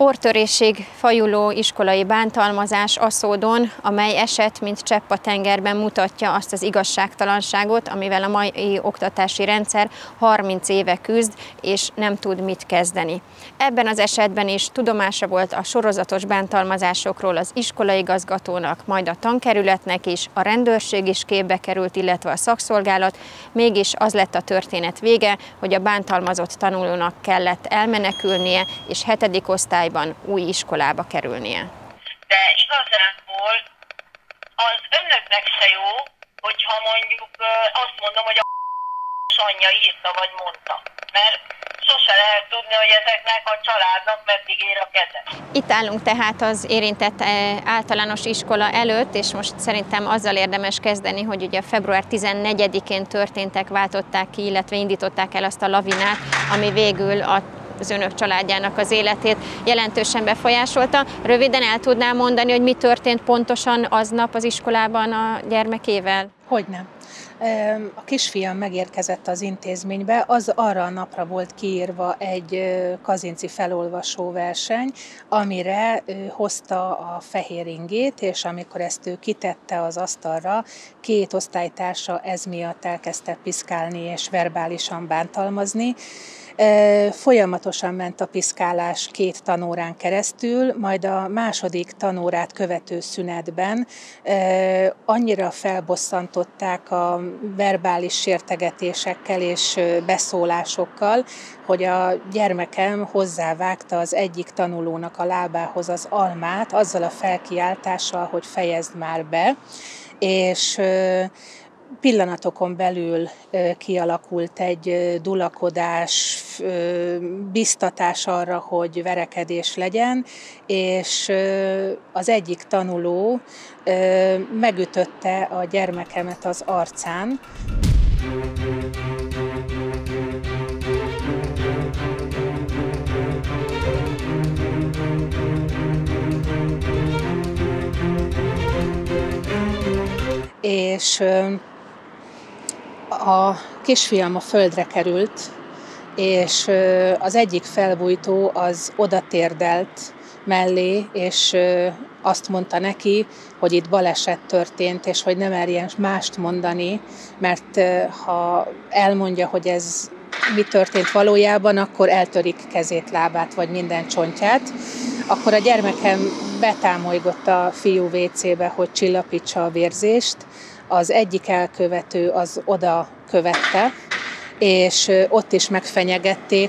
Orrtörésig fajuló iskolai bántalmazás Aszódon, amely eset, mint csepp a tengerben mutatja azt az igazságtalanságot, amivel a mai oktatási rendszer 30 éve küzd, és nem tud mit kezdeni. Ebben az esetben is tudomása volt a sorozatos bántalmazásokról az iskolaigazgatónak, majd a tankerületnek is, a rendőrség is képbe került, illetve a szakszolgálat, mégis az lett a történet vége, hogy a bántalmazott tanulónak kellett elmenekülnie, és 7. osztályban új iskolába kerülnie. De igazából az önöknek se jó, hogyha mondjuk azt mondom, hogy a anyja írta vagy mondta. Mert sose lehet tudni, hogy ezeknek a családnak meddig ér a keze. Itt állunk tehát az érintett általános iskola előtt, és most szerintem azzal érdemes kezdeni, hogy ugye február 14-én történtek, váltották ki, illetve indították el azt a lavinát, ami végül az önök családjának az életét jelentősen befolyásolta. Röviden el tudná mondani, hogy mi történt pontosan aznap az iskolában a gyermekével? Hogyne. A kisfiam megérkezett az intézménybe, arra a napra volt kiírva egy Kazinczy felolvasó verseny, amire hozta a fehér ingét, és amikor ezt ő kitette az asztalra, 2 osztálytársa ez miatt elkezdte piszkálni és verbálisan bántalmazni. Folyamatosan ment a piszkálás 2 tanórán keresztül, majd a második tanórát követő szünetben annyira felbosszantották a verbális sértegetésekkel és beszólásokkal, hogy a gyermekem hozzávágta az egyik tanulónak a lábához az almát, azzal a felkiáltással, hogy fejezd már be, és pillanatokon belül kialakult egy dulakodás, biztatás arra, hogy verekedés legyen, és az egyik tanuló megütötte a gyermekemet az arcán. És a kisfiam a földre került, és az egyik felbújtó az oda térdelt mellé, és azt mondta neki, hogy itt baleset történt, és hogy ne merjen mást mondani, mert ha elmondja, hogy ez mi történt valójában, akkor eltörik kezét, lábát, vagy minden csontját. Akkor a gyermekem betámolygott a fiú WC-be, hogy csillapítsa a vérzést. Az egyik elkövető az oda követte, és ott is megfenyegették,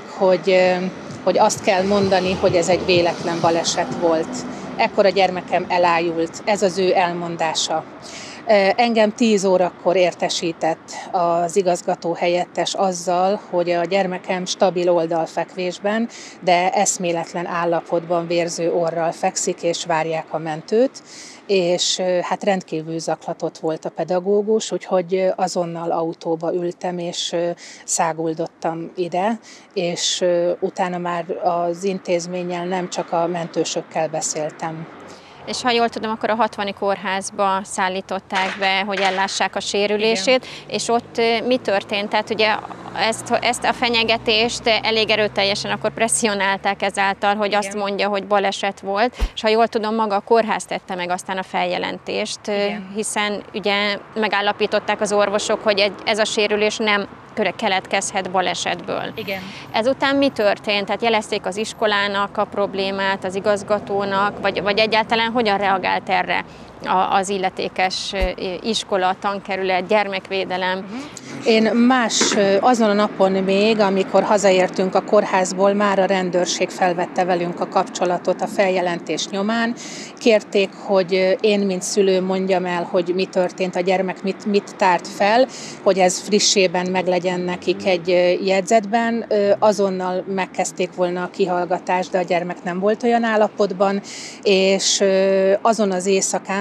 hogy azt kell mondani, hogy ez egy véletlen baleset volt. Ekkor a gyermekem elájult, ez az ő elmondása. Engem 10 órakor értesített az igazgató helyettes azzal, hogy a gyermekem stabil oldalfekvésben, de eszméletlen állapotban vérző orral fekszik, és várják a mentőt, és hát rendkívül zaklatott volt a pedagógus, úgyhogy azonnal autóba ültem, és száguldottam ide, és utána már az intézménnyel, nem csak a mentősökkel beszéltem. És ha jól tudom, akkor a 60. kórházba szállították be, hogy ellássák a sérülését, igen. És ott mi történt? Tehát ugye ezt a fenyegetést elég erőteljesen akkor presszionálták ezáltal, hogy igen. Azt mondja, hogy baleset volt, és ha jól tudom, maga a kórház tette meg aztán a feljelentést, igen. Hiszen ugye megállapították az orvosok, hogy ez a sérülés nem keletkezhet balesetből. Igen. Ezután mi történt? Tehát jelezték az iskolának a problémát, az igazgatónak, vagy egyáltalán hogyan reagált erre az illetékes iskola, tankerület, gyermekvédelem? Én azon a napon még, amikor hazaértünk a kórházból, már a rendőrség felvette velünk a kapcsolatot a feljelentés nyomán. Kérték, hogy én, mint szülő mondjam el, hogy mi történt, a gyermek mit tárt fel, hogy ez frissében meglegyen nekik egy jegyzetben. Azonnal megkezdték volna a kihallgatást, de a gyermek nem volt olyan állapotban, és azon az éjszakán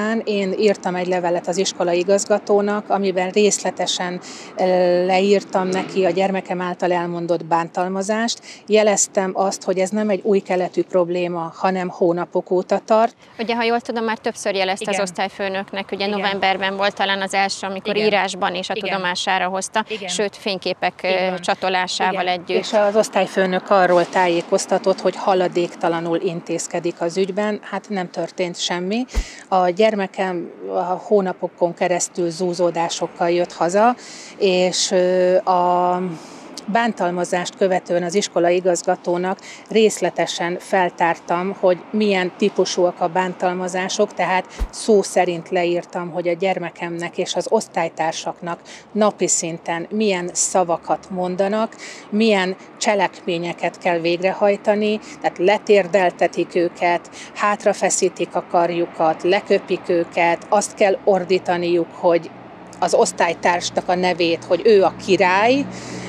után én írtam egy levelet az iskolai igazgatónak, amiben részletesen leírtam neki a gyermekem által elmondott bántalmazást. Jeleztem azt, hogy ez nem egy új keletű probléma, hanem hónapok óta tart. Ugye, ha jól tudom, már többször jelezte az osztályfőnöknek, ugye novemberben volt talán az első, amikor írásban is a tudomására hozta, sőt fényképek csatolásával együtt. És az osztályfőnök arról tájékoztatott, hogy haladéktalanul intézkedik az ügyben, hát nem történt semmi. A gyermekem a hónapokon keresztül zúzódásokkal jött haza, és a bántalmazást követően az iskolai igazgatónak részletesen feltártam, hogy milyen típusúak a bántalmazások, tehát szó szerint leírtam, hogy a gyermekemnek és az osztálytársaknak napi szinten milyen szavakat mondanak, milyen cselekményeket kell végrehajtani, tehát letérdeltetik őket, hátrafeszítik a karjukat, leköpik őket, azt kell ordítaniuk, hogy az osztálytársnak a nevét, hogy ő a király,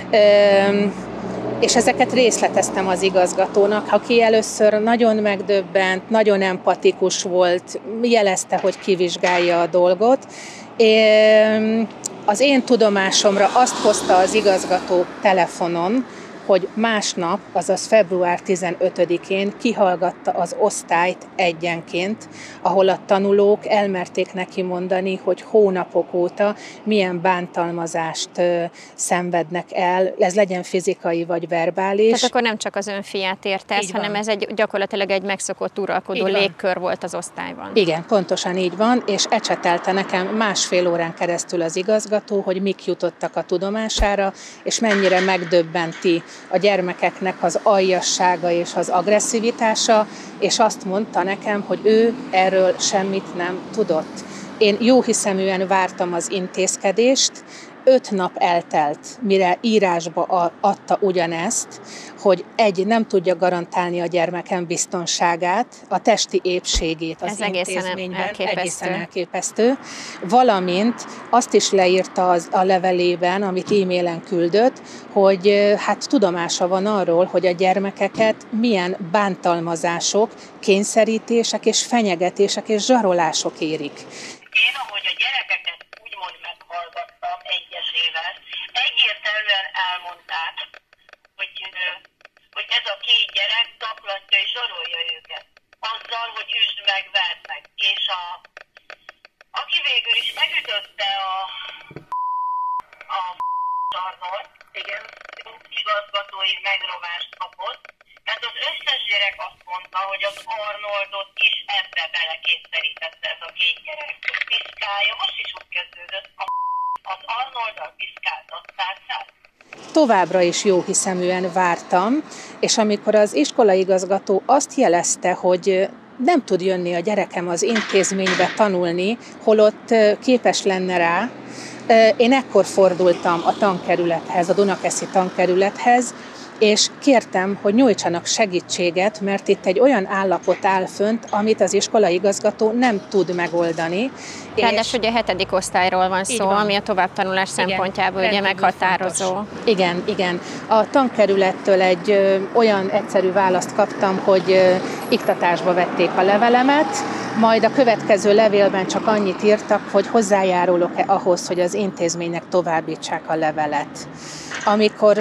és ezeket részleteztem az igazgatónak, aki először nagyon megdöbbent, nagyon empatikus volt, jelezte, hogy kivizsgálja a dolgot. Az én tudomásomra azt hozta az igazgató telefonon, hogy másnap, azaz február 15-én kihallgatta az osztályt egyenként, ahol a tanulók elmerték neki mondani, hogy hónapok óta milyen bántalmazást szenvednek el, ez legyen fizikai vagy verbális. Tehát akkor nem csak az ön fiát érte ez, hanem ez gyakorlatilag egy megszokott uralkodó légkör volt az osztályban. Igen, pontosan így van, és ecsetelte nekem másfél órán keresztül az igazgató, hogy mik jutottak a tudomására, és mennyire megdöbbenti a gyermekeknek az aljassága és az agresszivitása, és azt mondta nekem, hogy ő erről semmit nem tudott. Én jóhiszeműen vártam az intézkedést, 5 nap eltelt, mire írásba adta ugyanezt, hogy nem tudja garantálni a gyermekem biztonságát, a testi épségét az intézményben, egészen elképesztő, valamint azt is leírta a levelében, amit e-mailen küldött, hogy hát tudomása van arról, hogy a gyermekeket milyen bántalmazások, kényszerítések és fenyegetések és zsarolások érik. Én, ahogy a gyerekeket úgymond meghallgattam egyesével, egyértelműen elmondták, hogy ez a 2 gyerek taklatja és zsarolja őket. Azzal, hogy üsd meg, verd meg. És aki végül is megütötte a Arnold, igen, igazgatói megrovást kapott, mert az összes gyerek azt mondta, hogy az Arnoldot is ebbe belekényszerítette ez a 2 gyerek. Piszkálja, most is úgy kezdődött, az Arnolddal piszkált a tárcát. Továbbra is jóhiszeműen vártam, és amikor az iskolaigazgató azt jelezte, hogy nem tud jönni a gyerekem az intézménybe tanulni, holott képes lenne rá, én ekkor fordultam a tankerülethez, a Dunakeszi tankerülethez, és kértem, hogy nyújtsanak segítséget, mert itt egy olyan állapot áll fönt, amit az iskolaigazgató nem tud megoldani. Ráadásul ugye 7. osztályról van szó, ami a továbbtanulás szempontjából ugye meghatározó. Igen. A tankerülettől egy olyan egyszerű választ kaptam, hogy iktatásba vették a levelemet, majd a következő levélben csak annyit írtak, hogy hozzájárulok-e ahhoz, hogy az intézménynek továbbítsák a levelet. Amikor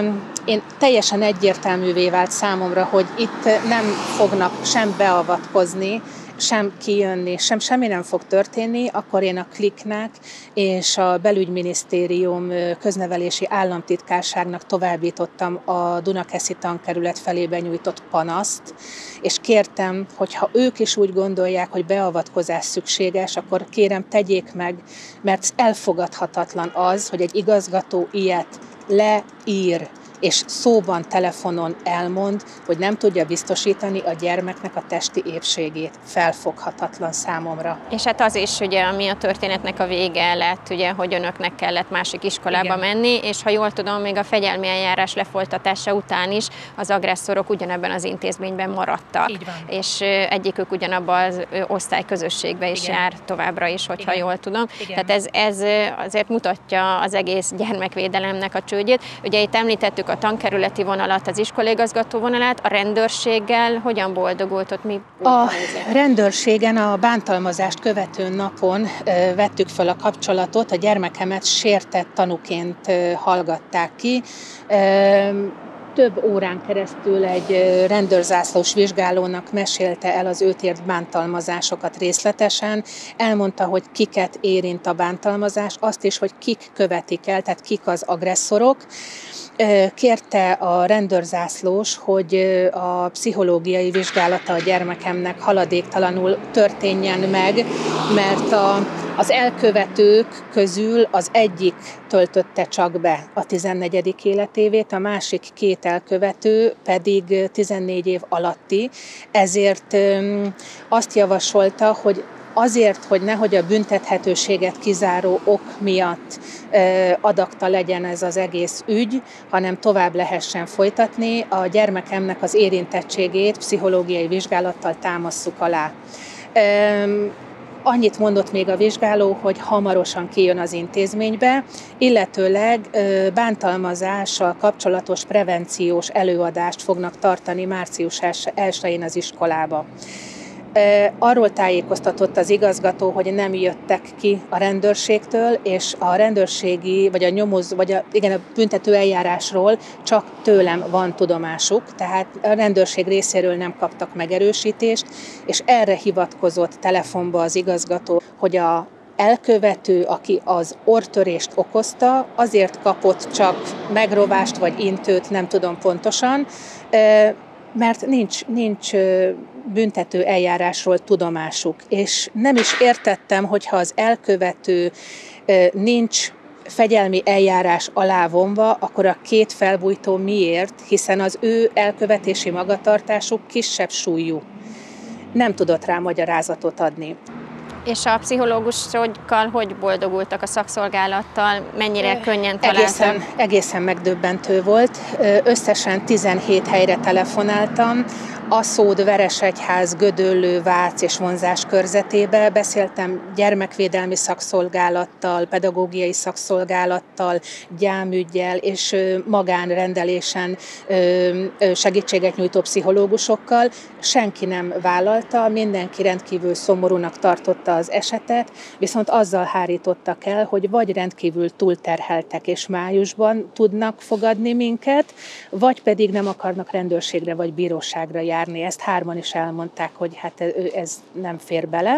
én teljesen egyértelművé vált számomra, hogy itt nem fognak sem beavatkozni, sem kijönni, semmi nem fog történni, akkor én a Kliknek és a Belügyminisztérium köznevelési államtitkárságnak továbbítottam a Dunakeszi tankerület felé benyújtott panaszt, és kértem, hogy ha ők is úgy gondolják, hogy beavatkozás szükséges, akkor kérem, tegyék meg, mert elfogadhatatlan az, hogy egy igazgató ilyet leír, és szóban, telefonon elmond, hogy nem tudja biztosítani a gyermeknek a testi épségét. Felfoghatatlan számomra. És hát az is, ugye, ami a történetnek a vége lett, ugye, hogy önöknek kellett másik iskolába menni, és ha jól tudom, még a fegyelmi eljárás lefolytatása után is az agresszorok ugyanebben az intézményben maradtak. És egyikük ugyanabban az osztályközösségbe is jár továbbra is, hogyha jól tudom. Tehát ez azért mutatja az egész gyermekvédelemnek a csődjét. Ugye itt említettük a a tankerületi vonalat, az iskolaigazgató vonalát, a rendőrséggel hogyan boldogult ott? Mi a rendőrségen a bántalmazást követő napon vettük fel a kapcsolatot, a gyermekemet sértett tanúként hallgatták ki. Több órán keresztül egy rendőrzászlós vizsgálónak mesélte el az őt ért bántalmazásokat részletesen, elmondta, hogy kiket érint a bántalmazás, azt is, hogy kik követik el, tehát kik az agresszorok. Kérte a rendőrzászlós, hogy a pszichológiai vizsgálata a gyermekemnek haladéktalanul történjen meg, mert az elkövetők közül az egyik töltötte csak be a 14. életévét, a másik 2 elkövető pedig 14 év alatti, ezért azt javasolta, hogy azért, hogy nehogy a büntethetőséget kizáró ok miatt adakta legyen ez az egész ügy, hanem tovább lehessen folytatni, a gyermekemnek az érintettségét pszichológiai vizsgálattal támasszuk alá. Annyit mondott még a vizsgáló, hogy hamarosan kijön az intézménybe, illetőleg bántalmazással kapcsolatos prevenciós előadást fognak tartani március 1-én az iskolába. Arról tájékoztatott az igazgató, hogy nem jöttek ki a rendőrségtől, és a rendőrségi, vagy a büntető eljárásról csak tőlem van tudomásuk, tehát a rendőrség részéről nem kaptak megerősítést, és erre hivatkozott telefonba az igazgató, hogy a elkövető, aki az orrtörést okozta, azért kapott csak megrovást vagy intőt, nem tudom pontosan, mert nincs büntető eljárásról tudomásuk. És nem is értettem, hogyha az elkövető nincs fegyelmi eljárás alá vonva, akkor a 2 felbujtó miért, hiszen az ő elkövetési magatartásuk kisebb súlyú. Nem tudott rá magyarázatot adni. És a pszichológusokkal hogy boldogultak a szakszolgálattal? Mennyire könnyen találtak? Egészen megdöbbentő volt. Összesen 17 helyre telefonáltam. Aszód, Veresegyház, Gödöllő, Vác és Vonzás körzetébe. Beszéltem gyermekvédelmi szakszolgálattal, pedagógiai szakszolgálattal, gyámüggyel és magánrendelésen segítséget nyújtó pszichológusokkal. Senki nem vállalta, mindenki rendkívül szomorúnak tartotta az esetet, viszont azzal hárítottak el, hogy vagy rendkívül túlterheltek és májusban tudnak fogadni minket, vagy pedig nem akarnak rendőrségre vagy bíróságra járni. Ezt 3-an is elmondták, hogy hát ez nem fér bele.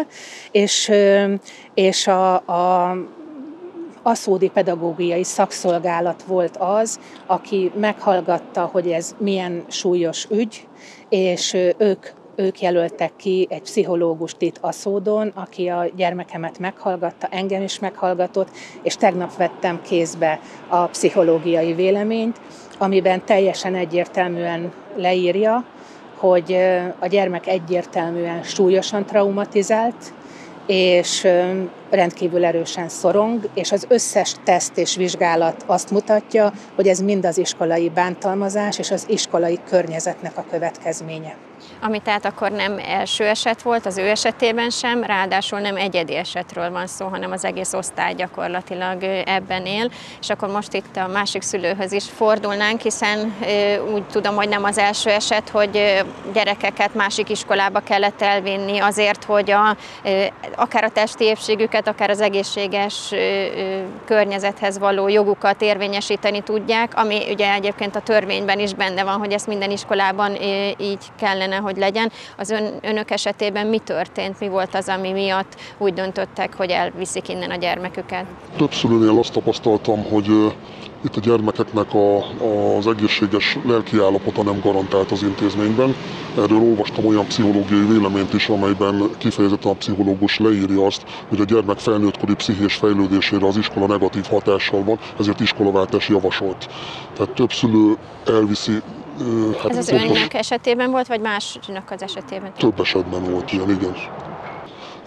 És a aszódi pedagógiai szakszolgálat volt az, aki meghallgatta, hogy ez milyen súlyos ügy, és ők jelöltek ki egy pszichológust itt Aszódon, aki a gyermekemet meghallgatta, engem is meghallgatott, és tegnap vettem kézbe a pszichológiai véleményt, amiben teljesen egyértelműen leírja, hogy a gyermek egyértelműen súlyosan traumatizált, és rendkívül erősen szorong, és az összes teszt és vizsgálat azt mutatja, hogy ez mind az iskolai bántalmazás és az iskolai környezetnek a következménye. Ami tehát akkor nem első eset volt, az ő esetében sem, ráadásul nem egyedi esetről van szó, hanem az egész osztály gyakorlatilag ebben él, és akkor most itt a másik szülőhöz is fordulnánk, hiszen úgy tudom, hogy nem az első eset, hogy gyerekeket másik iskolába kellett elvinni azért, hogy akár a testi épségüket, akár az egészséges környezethez való jogukat érvényesíteni tudják, ami ugye egyébként a törvényben is benne van, hogy ezt minden iskolában így kellene, hogy legyen. Az önök esetében mi történt? Mi volt az, ami miatt úgy döntöttek, hogy elviszik innen a gyermeküket? Több szülőnél azt tapasztaltam, hogy itt a gyermekeknek az egészséges lelki állapota nem garantált az intézményben. Erről olvastam olyan pszichológiai véleményt is, amelyben kifejezetten a pszichológus leírja azt, hogy a gyermek felnőttkori pszichés fejlődésére az iskola negatív hatással van, ezért iskolaváltás javasolt. Tehát több szülő elviszi. Ez az önök esetében volt, vagy másnak az esetében? Több esetben volt ilyen, igen.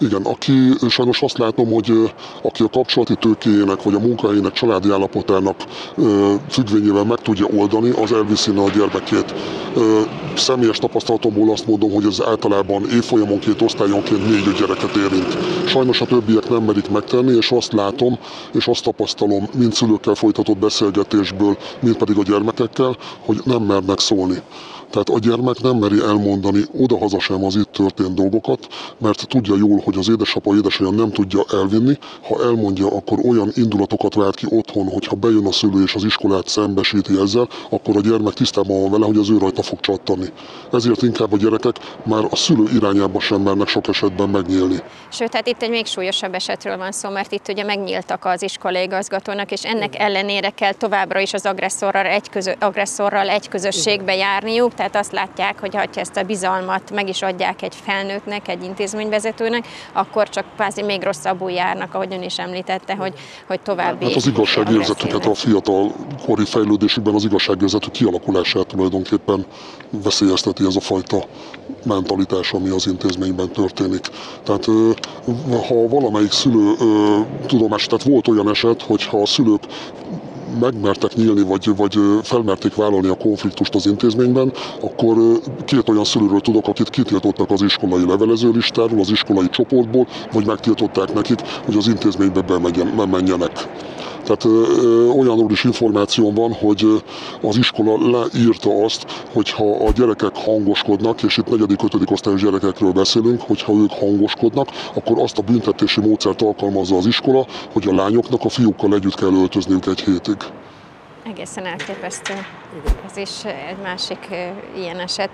Igen, aki sajnos azt látom, hogy aki a kapcsolati tőkéjének vagy a munkahelyének, családi állapotának függvényével meg tudja oldani, az elviszi a gyermekét. Személyes tapasztalatomból azt mondom, hogy ez általában évfolyamonként, osztályonként 4-5 gyereket érint. Sajnos a többiek nem merik megtenni, és azt látom, és azt tapasztalom mind szülőkkel folytatott beszélgetésből, mind pedig a gyermekekkel, hogy nem mernek szólni. Tehát a gyermek nem meri elmondani oda-haza sem az itt történt dolgokat, mert tudja jól, hogy az édesapa, édesanyja nem tudja elvinni. Ha elmondja, akkor olyan indulatokat vált ki otthon, hogyha bejön a szülő és az iskolát szembesíti ezzel, akkor a gyermek tisztában van vele, hogy az ő rajta fog csattani. Ezért inkább a gyerekek már a szülő irányába sem mernek sok esetben megnyílni. Sőt, hát itt egy még súlyosabb esetről van szó, mert itt ugye megnyíltak az iskolai igazgatónak, és ennek ellenére kell továbbra is az agresszorral egy közösségbe járniuk. Tehát azt látják, hogy ha ezt a bizalmat meg is adják egy felnőttnek, egy intézményvezetőnek, akkor csak kvázi még rosszabbul járnak, ahogy ön is említette, hogy további... Hát az igazságérzetüket a fiatal kori fejlődésükben az igazságérzetük kialakulását tulajdonképpen veszélyezteti ez a fajta mentalitás, ami az intézményben történik. Tehát ha valamelyik szülő tudomás, tehát volt olyan eset, hogyha a szülők megmertek nyílni, vagy felmerték vállalni a konfliktust az intézményben, akkor 2 olyan szülőről tudok, akit kitiltottak az iskolai levelezőlistáról, az iskolai csoportból, vagy megtiltották nekik, hogy az intézménybe bemenjenek. Tehát olyanról is információm van, hogy az iskola leírta azt, hogyha a gyerekek hangoskodnak, és itt 4.-5. osztályos gyerekekről beszélünk, hogyha ők hangoskodnak, akkor azt a büntetési módszert alkalmazza az iskola, hogy a lányoknak a fiúkkal együtt kell öltözniük egy hétig. Egészen elképesztő. Ez is egy másik ilyen eset.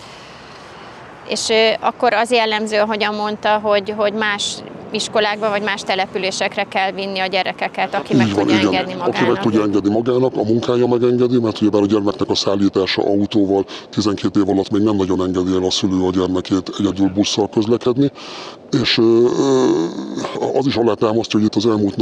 És akkor az jellemző, ahogyan mondta, hogy más iskolákba vagy más településekre kell vinni a gyerekeket, aki meg tudja engedni magának. Aki meg tudja engedni magának, a munkája megengedi, mert ugyebár a gyermeknek a szállítása autóval 12 év alatt még nem nagyon engedi el a szülő a gyermekét egyedül busszal közlekedni. És az is alátámasztja, hogy itt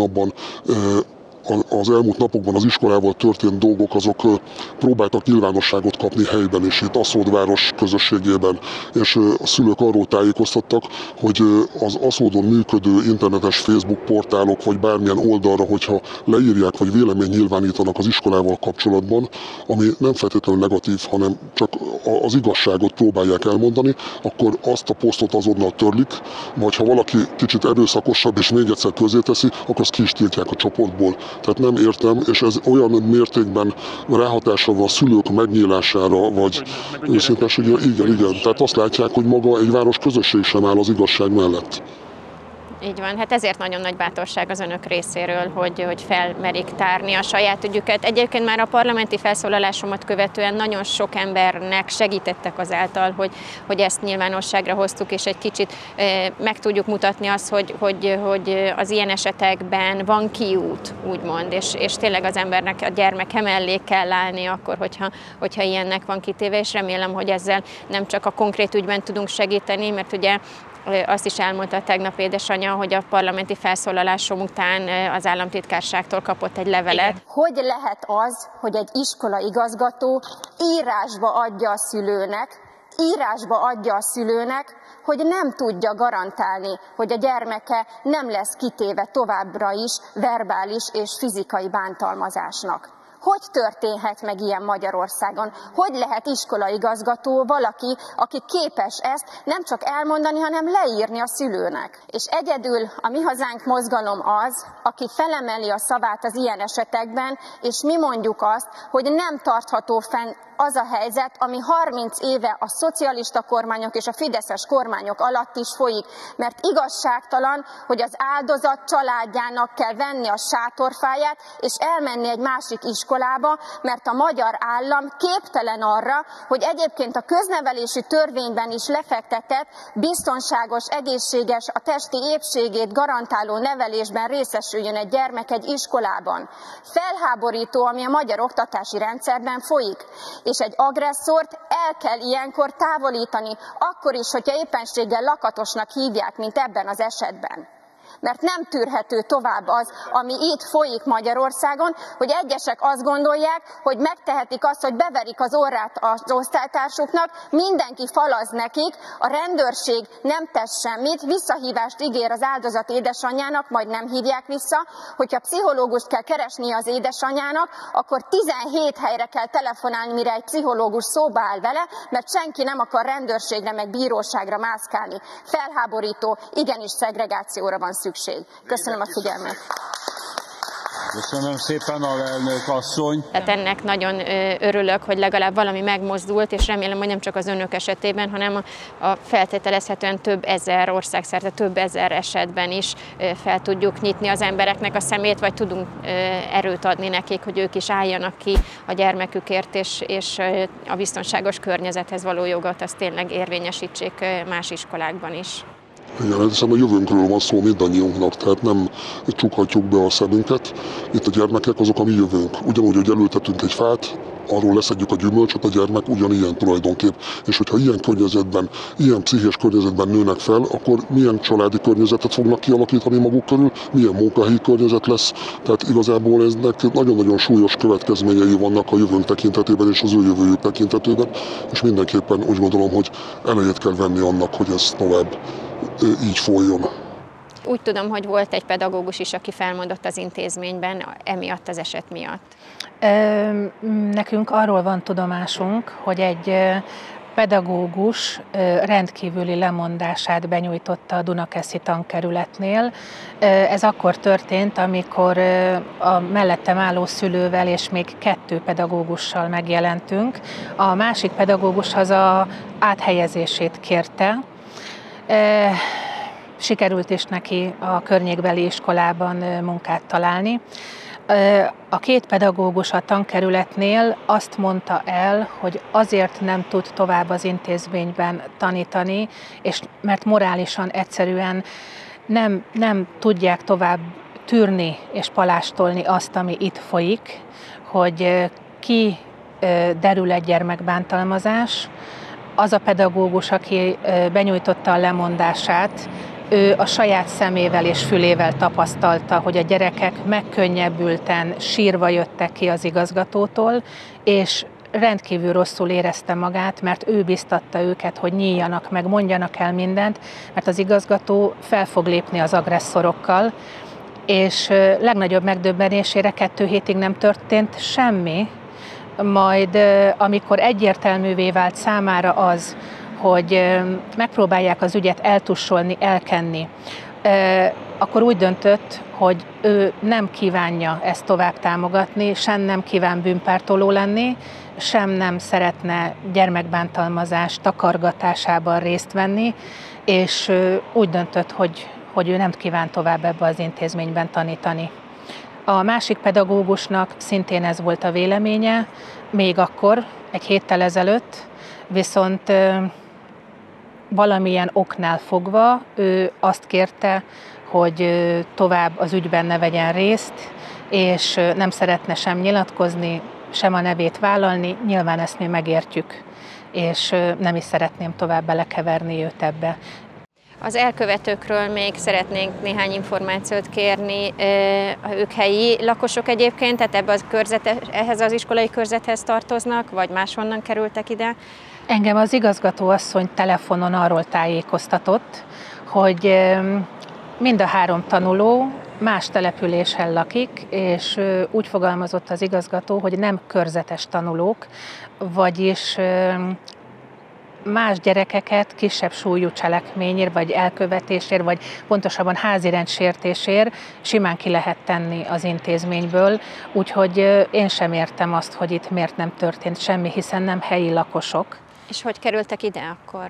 az elmúlt napokban az iskolával történt dolgok, azok próbáltak nyilvánosságot kapni helyben is, itt Aszódváros közösségében, és a szülők arról tájékoztattak, hogy az Aszódon működő internetes Facebook portálok, vagy bármilyen oldalra, hogyha leírják, vagy véleményt nyilvánítanak az iskolával kapcsolatban, ami nem feltétlenül negatív, hanem csak az igazságot próbálják elmondani, akkor azt a posztot azonnal törlik, vagy ha valaki kicsit erőszakosabb és még egyszer közzéteszi, akkor azt ki is tiltják a csoportból. Tehát nem értem, és ez olyan mértékben ráhatása van a szülők megnyílására, vagy őszintességére, igen. Tehát azt látják, hogy maga egy város közösség sem áll az igazság mellett. Így van, hát ezért nagyon nagy bátorság az önök részéről, hogy felmerik tárni a saját ügyüket. Egyébként már a parlamenti felszólalásomat követően nagyon sok embernek segítettek azáltal, hogy ezt nyilvánosságra hoztuk, és egy kicsit meg tudjuk mutatni azt, hogy az ilyen esetekben van kiút, úgymond, és tényleg az embernek a gyermeke mellé kell állni akkor, hogyha ilyennek van kitéve, és remélem, hogy ezzel nem csak a konkrét ügyben tudunk segíteni, mert ugye azt is elmondta tegnap édesanyja, hogy a parlamenti felszólalásom után az államtitkárságtól kapott egy levelet. Igen. Hogy lehet az, hogy egy iskola igazgató írásba adja a szülőnek, hogy nem tudja garantálni, hogy a gyermeke nem lesz kitéve továbbra is verbális és fizikai bántalmazásnak? Hogy történhet meg ilyen Magyarországon? Hogy lehet iskolaigazgató valaki, aki képes ezt nem csak elmondani, hanem leírni a szülőnek? És egyedül a Mi Hazánk mozgalom az, aki felemeli a szavát az ilyen esetekben, és mi mondjuk azt, hogy nem tartható fenn az a helyzet, ami 30 éve a szocialista kormányok és a fideszes kormányok alatt is folyik. Mert igazságtalan, hogy az áldozat családjának kell venni a sátorfáját, és elmenni egy másik iskolába, mert a magyar állam képtelen arra, hogy egyébként a köznevelési törvényben is lefektetett, biztonságos, egészséges, a testi épségét garantáló nevelésben részesüljön egy gyermek egy iskolában. Felháborító, ami a magyar oktatási rendszerben folyik. És egy agresszort el kell ilyenkor távolítani, akkor is, hogyha éppenséggel lakatosnak hívják, mint ebben az esetben. Mert nem tűrhető tovább az, ami itt folyik Magyarországon, hogy egyesek azt gondolják, hogy megtehetik azt, hogy beverik az orrát az osztálytársuknak, mindenki falaz nekik, a rendőrség nem tesz semmit, visszahívást ígér az áldozat édesanyjának, majd nem hívják vissza, hogyha pszichológust kell keresnie az édesanyjának, akkor 17 helyre kell telefonálni, mire egy pszichológus szóba áll vele, mert senki nem akar rendőrségre meg bíróságra mászkálni. Felháborító, igenis szegregációra van szükség. Köszönöm a figyelmet. Köszönöm szépen, alelnök asszony. Tehát ennek nagyon örülök, hogy legalább valami megmozdult, és remélem, hogy nem csak az önök esetében, hanem a feltételezhetően több ezer országszerte, több ezer esetben is fel tudjuk nyitni az embereknek a szemét, vagy tudunk erőt adni nekik, hogy ők is álljanak ki a gyermekükért, és a biztonságos környezethez való jogot azt tényleg érvényesítsék más iskolákban is. Igen, hiszen a jövőnkről van szó mindannyiunknak, tehát nem csukhatjuk be a szemünket. Itt a gyermekek azok a mi jövőnk. Ugyanúgy, hogy elültetünk egy fát, arról leszedjük a gyümölcsöt, a gyermek ugyanilyen tulajdonképp. És hogyha ilyen környezetben, ilyen pszichés környezetben nőnek fel, akkor milyen családi környezetet fognak kialakítani maguk körül, milyen munkahelyi környezet lesz. Tehát igazából eznek nagyon-nagyon súlyos következményei vannak a jövőnk tekintetében és az ő jövőjük tekintetében. És mindenképpen úgy gondolom, hogy elejét kell venni annak, hogy ez tovább így folyjon. Úgy tudom, hogy volt egy pedagógus is, aki felmondott az intézményben emiatt az eset miatt. Nekünk arról van tudomásunk, hogy egy pedagógus rendkívüli lemondását benyújtotta a Dunakeszi tankerületnél. Ez akkor történt, amikor a mellettem álló szülővel és még 2 pedagógussal megjelentünk. A másik pedagógus haza áthelyezését kérte. Sikerült is neki a környékbeli iskolában munkát találni. A 2 pedagógus a tankerületnél azt mondta el, hogy azért nem tud tovább az intézményben tanítani, és mert morálisan egyszerűen nem tudják tovább tűrni és palástolni azt, ami itt folyik, hogy ki derül egy gyermekbántalmazás. Az a pedagógus, aki benyújtotta a lemondását, ő a saját szemével és fülével tapasztalta, hogy a gyerekek megkönnyebbülten sírva jöttek ki az igazgatótól, és rendkívül rosszul érezte magát, mert ő biztatta őket, hogy nyíljanak meg, mondjanak el mindent, mert az igazgató fel fog lépni az agresszorokkal, és legnagyobb megdöbbenésére 2 hétig nem történt semmi, majd amikor egyértelművé vált számára az, hogy megpróbálják az ügyet eltussolni, elkenni, akkor úgy döntött, hogy ő nem kívánja ezt tovább támogatni, sem nem kíván bűnpártoló lenni, sem nem szeretne gyermekbántalmazás takargatásában részt venni, és úgy döntött, hogy ő nem kíván tovább ebbe az intézményben tanítani. A másik pedagógusnak szintén ez volt a véleménye, még akkor, egy héttel ezelőtt, viszont valamilyen oknál fogva ő azt kérte, hogy tovább az ügyben ne vegyen részt, és nem szeretne sem nyilatkozni, sem a nevét vállalni, nyilván ezt mi megértjük, és nem is szeretném tovább belekeverni őt ebbe. Az elkövetőkről még szeretnénk néhány információt kérni. Ők helyi lakosok egyébként, tehát ebbe ehhez az iskolai körzethez tartoznak, vagy máshonnan kerültek ide? Engem az igazgatóasszony telefonon arról tájékoztatott, hogy mind a 3 tanuló más településen lakik, és úgy fogalmazott az igazgató, hogy nem körzetes tanulók, vagyis más gyerekeket kisebb súlyú cselekményért, vagy elkövetésért, vagy pontosabban házirendsértésért simán ki lehet tenni az intézményből, úgyhogy én sem értem azt, hogy itt miért nem történt semmi, hiszen nem helyi lakosok. És hogy kerültek ide akkor?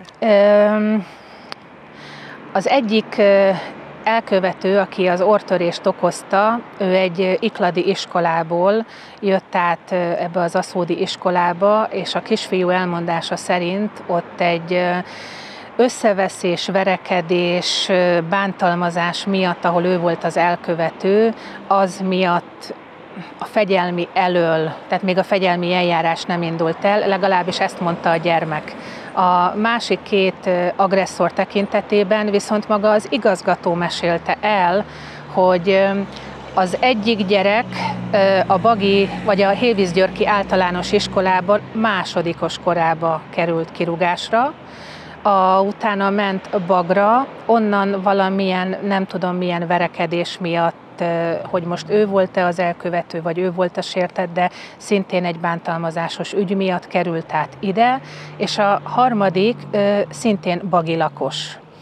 Az egyik elkövető, aki az orrtörést okozta, ő egy ikladi iskolából jött át ebbe az aszódi iskolába, és a kisfiú elmondása szerint ott egy összeveszés, verekedés, bántalmazás miatt, ahol ő volt az elkövető, az miatt a fegyelmi elől, tehát még a fegyelmi eljárás nem indult el, legalábbis ezt mondta a gyermek A másik két agresszor tekintetében viszont maga az igazgató mesélte el, hogy az egyik gyerek a Bagi vagy a Hévízgyörki általános iskolában másodikos korába került kirúgásra, utána ment Bagra, onnan valamilyen, nem tudom milyen verekedés miatt, hogy most ő volt-e az elkövető, vagy ő volt a sértett, de szintén egy bántalmazásos ügy miatt került át ide, és a harmadik szintén Bagi lakos.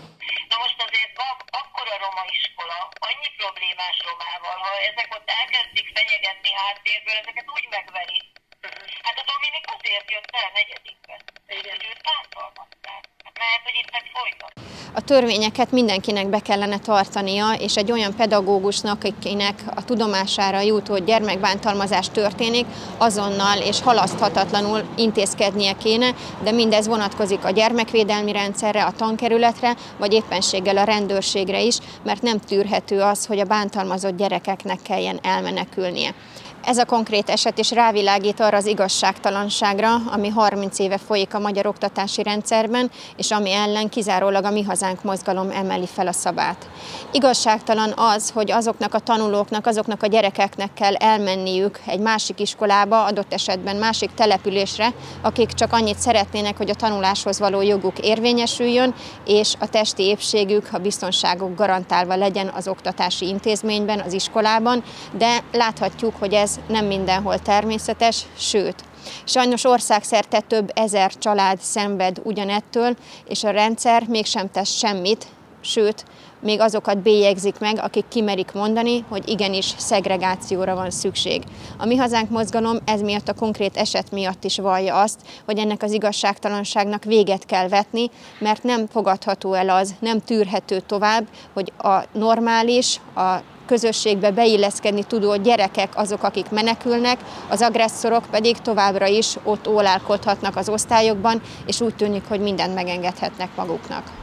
Na most azért akkora roma iskola, annyi problémás romával, ha ezek ott elkezdik fenyegetni háttérből, ezeket úgy megveri. Hát a Dominik azért jött el negyedikben, hogy őt bántalmazták. Mert hogy itt meg folytat. A törvényeket mindenkinek be kellene tartania, és egy olyan pedagógusnak, akinek a tudomására jut, hogy gyermekbántalmazás történik, azonnal és halaszthatatlanul intézkednie kéne, de mindez vonatkozik a gyermekvédelmi rendszerre, a tankerületre, vagy éppenséggel a rendőrségre is, mert nem tűrhető az, hogy a bántalmazott gyerekeknek kelljen elmenekülnie. Ez a konkrét eset is rávilágít arra az igazságtalanságra, ami 30 éve folyik a magyar oktatási rendszerben, és ami ellen kizárólag a Mi Hazánk mozgalom emeli fel a szavát. Igazságtalan az, hogy azoknak a tanulóknak, azoknak a gyerekeknek kell elmenniük egy másik iskolába, adott esetben másik településre, akik csak annyit szeretnének, hogy a tanuláshoz való joguk érvényesüljön, és a testi épségük, a biztonságuk garantálva legyen az oktatási intézményben, az iskolában, de láthatjuk, hogy ez nem mindenhol természetes, sőt, sajnos országszerte több ezer család szenved ugyanettől, és a rendszer mégsem tesz semmit, sőt, még azokat bélyegzik meg, akik kimerik mondani, hogy igenis szegregációra van szükség. A Mi Hazánk mozgalom ez miatt a konkrét eset miatt is vallja azt, hogy ennek az igazságtalanságnak véget kell vetni, mert nem fogadható el az, nem tűrhető tovább, hogy a normális, a közösségbe beilleszkedni tudó gyerekek azok, akik menekülnek, az agresszorok pedig továbbra is ott ólálkodhatnak az osztályokban, és úgy tűnik, hogy mindent megengedhetnek maguknak.